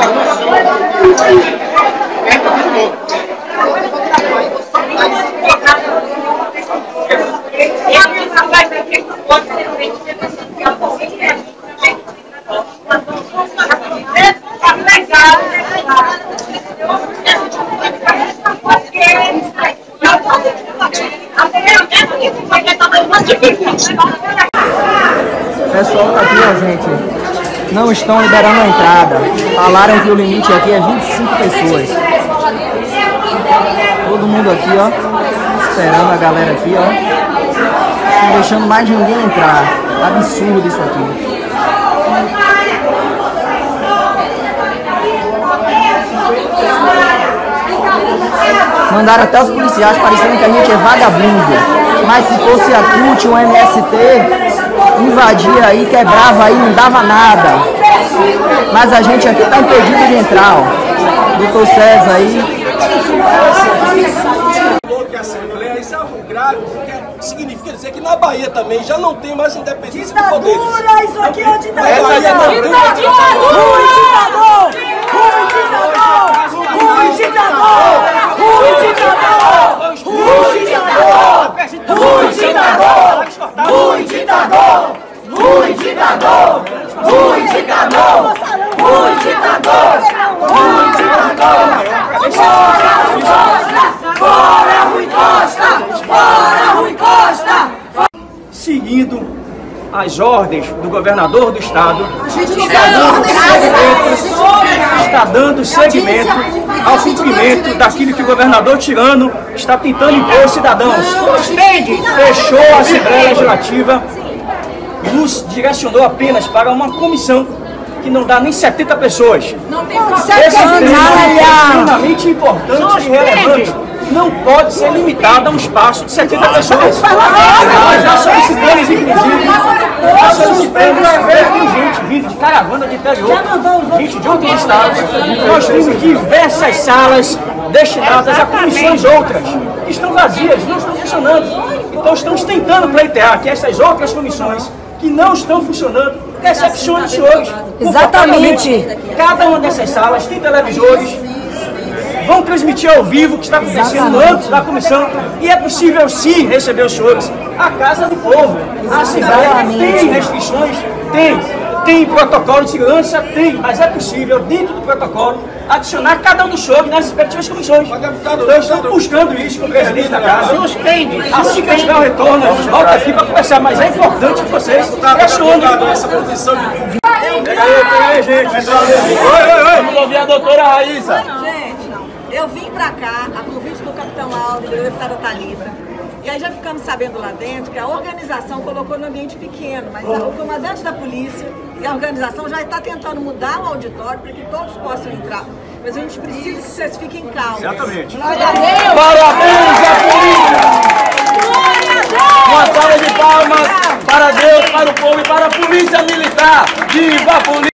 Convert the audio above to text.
Pessoal tá aqui, ó, gente. Não estão liberando a entrada. Falaram que o limite aqui é 25 pessoas. Todo mundo aqui, ó, esperando a galera aqui, ó. Não deixando mais ninguém entrar. Absurdo isso aqui. Mandaram até os policiais parecendo que a gente é vagabundo. Mas se fosse a CUT, o MST, invadia aí, quebrava aí, não dava nada. Mas a gente aqui tá impedido de entrar, ó. Doutor César aí. Que a Assembleia, isso é algo grave, porque significa dizer que na Bahia também já não tem mais independência de poderes. Ditadura, isso aqui é ditadura! Seguindo as ordens do governador do estado, está dando seguimento ao cumprimento daquilo que o governador tirano está tentando impor aos cidadãos. Fechou a Assembleia Legislativa e nos direcionou apenas para uma comissão que não dá nem 70 pessoas. Não tem esse tema é extremamente importante e relevante. Não pode ser limitado a um espaço de 70 pessoas. Nós já solicitamos, inclusive, gente vindo de caravana de interior, gente de outros estados. Nós temos diversas salas destinadas a comissões outras, que estão vazias, não estão funcionando. Então estamos tentando pleitear que essas outras comissões que não estão funcionando, recepcionem os senhores. Exatamente. Cada uma dessas salas tem televisores, vão transmitir ao vivo o que está acontecendo no âmbito da comissão e é possível sim receber os senhores à casa do povo. A Assembleia tem restrições, tem protocolo de segurança, tem, mas é possível, dentro do protocolo, adicionar cada um dos senhores nas respectivas comissões. Então estamos buscando isso com o presidente da casa. Assim que tiver o retorno, a gente volta aqui para conversar, mas é importante que vocês pressionem essa posição de... Pega aí, gente. Oi. Vamos ouvir a doutora Raíssa. Eu vim pra cá, a convite do capitão Aldo, da deputada Talibra, e aí já ficamos sabendo lá dentro que a organização colocou no ambiente pequeno, mas o comandante da polícia e a organização já está tentando mudar o auditório para que todos possam entrar. Mas a gente precisa que vocês fiquem calmos. Exatamente. Parabéns à polícia! Uma salva de palmas para Deus, para o povo e para a polícia militar. Viva a polícia!